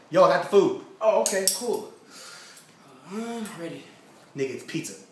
Yo, I got the food. Oh, okay, cool. Ready. Nigga, it's pizza.